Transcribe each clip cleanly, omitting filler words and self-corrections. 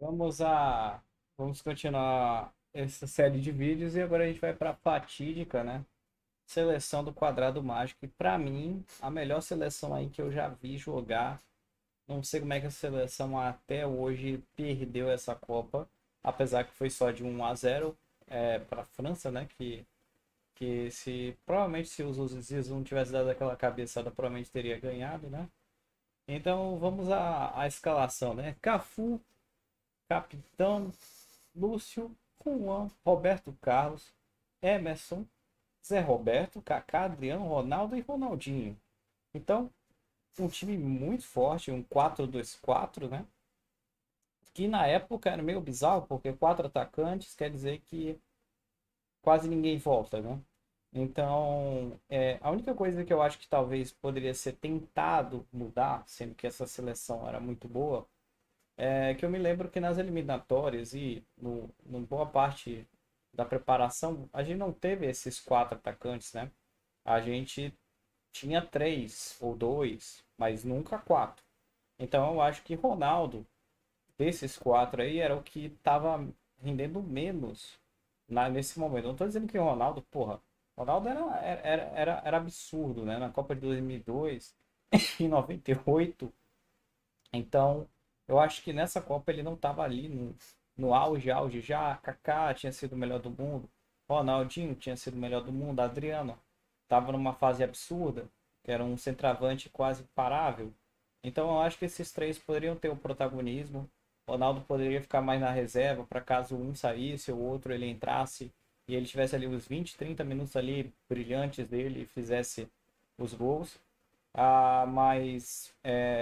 Vamos a vamos continuar essa série de vídeos e agora a gente vai para a fatídica, né? Seleção do quadrado mágico. E para mim, a melhor seleção aí que eu já vi jogar. Não sei como é que a seleção até hoje perdeu essa Copa, apesar que foi só de 1-0 para a França, né? Que se provavelmente se os Zizou não tivesse dado aquela cabeçada, provavelmente teria ganhado, né? Então vamos à escalação, né? Cafu, capitão, Lúcio, Juan, Roberto Carlos, Emerson, Zé Roberto, Kaká, Adriano, Ronaldo e Ronaldinho. Então, um time muito forte, um 4-2-4, né? Que na época era meio bizarro, porque quatro atacantes quer dizer que quase ninguém volta, né? Então, a única coisa que eu acho que talvez poderia ser tentado mudar, sendo que essa seleção era muito boa, é que eu me lembro que nas eliminatórias e no boa parte da preparação, a gente não teve esses quatro atacantes, né? A gente tinha três ou dois, mas nunca quatro. Então eu acho que Ronaldo, desses quatro aí, era o que estava rendendo menos nesse momento. Eu não tô dizendo que o Ronaldo, porra, Ronaldo era absurdo, né? Na Copa de 2002, em 98. Então, eu acho que nessa Copa ele não estava ali no auge já. Kaká tinha sido o melhor do mundo, Ronaldinho tinha sido o melhor do mundo, Adriano estava numa fase absurda, que era um centroavante quase imparável. Então, eu acho que esses três poderiam ter o protagonismo. Ronaldo poderia ficar mais na reserva para caso um saísse ou outro ele entrasse e ele tivesse ali os 20, 30 minutos ali brilhantes dele e fizesse os gols. Mas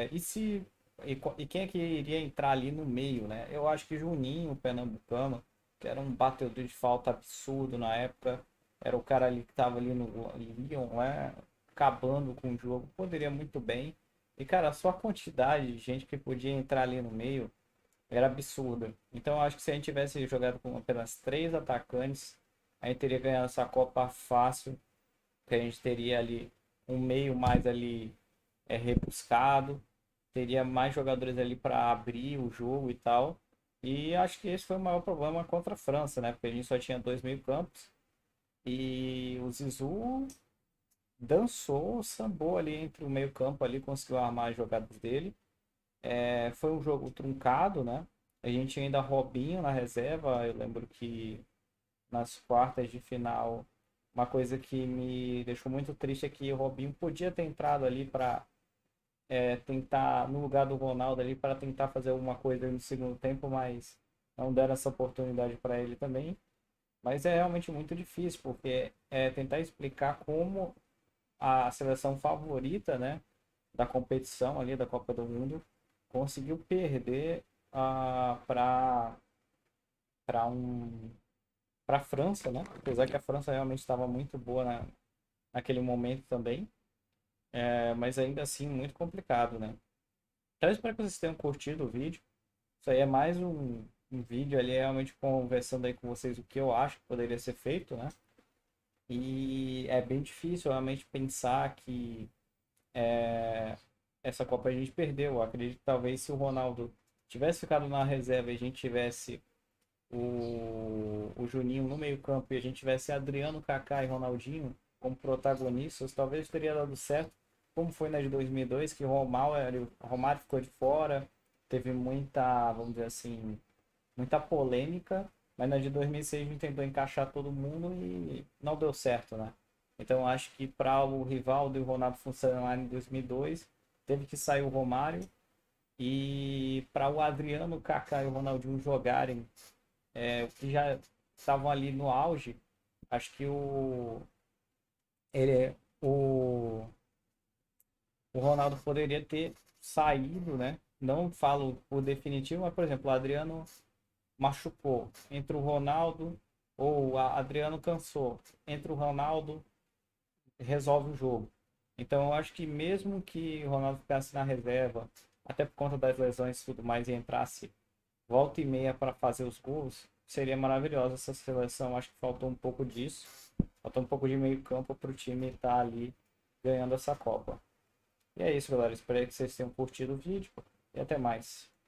e quem é que iria entrar ali no meio, né? Eu acho que Juninho, o pernambucano, que era um batedor de falta absurdo na época, era o cara ali que estava ali no Lyon, né? Acabando com o jogo, poderia muito bem. E, cara, só a quantidade de gente que podia entrar ali no meio era absurda. Então, eu acho que se a gente tivesse jogado com apenas três atacantes, a gente teria ganhado essa Copa fácil, que a gente teria ali um meio mais ali rebuscado, teria mais jogadores ali para abrir o jogo e tal. E acho que esse foi o maior problema contra a França, né? Porque a gente só tinha dois meio-campos e o Zizou dançou, sambou ali entre o meio-campo ali, conseguiu armar as jogadas dele. Foi um jogo truncado, né? A gente tinha ainda Robinho na reserva. Eu lembro que nas quartas de final, uma coisa que me deixou muito triste é que o Robinho podia ter entrado ali para tentar, no lugar do Ronaldo ali, para tentar fazer alguma coisa no segundo tempo, mas não deram essa oportunidade para ele também. Mas é realmente muito difícil, porque é tentar explicar como a seleção favorita, né, da competição ali, da Copa do Mundo, conseguiu perder para para a França, né? Apesar que a França realmente estava muito boa naquele momento também, mas ainda assim muito complicado, né? Então, eu espero que vocês tenham curtido o vídeo. Isso aí é mais um vídeo ali, realmente conversando aí com vocês o que eu acho que poderia ser feito, né? E é bem difícil realmente pensar que essa Copa a gente perdeu. Eu acredito que talvez se o Ronaldo tivesse ficado na reserva e a gente tivesse o Juninho no meio-campo e a gente tivesse Adriano, Kaká e Ronaldinho como protagonistas, talvez teria dado certo, como foi na de 2002, que o Romário ficou de fora, teve muita, vamos dizer assim, muita polêmica, mas na de 2006 a gente tentou encaixar todo mundo e não deu certo, né? Então acho que para o Rivaldo e o Ronaldo funcionar em 2002, teve que sair o Romário e para o Adriano, o Kaká e o Ronaldinho jogarem que já estavam ali no auge, acho que ele, o, o Ronaldo poderia ter saído, né? Não falo por definitivo, mas, por exemplo, o Adriano machucou. Entre o Ronaldo, ou o Adriano cansou. Entre o Ronaldo, resolve o jogo. Então, eu acho que mesmo que o Ronaldo ficasse na reserva, até por conta das lesões e tudo mais, e entrasse volta e meia para fazer os gols, seria maravilhosa essa seleção. Acho que faltou um pouco disso. Faltou um pouco de meio campo para o time estar ali ganhando essa Copa. E é isso, galera. Espero que vocês tenham curtido o vídeo e até mais.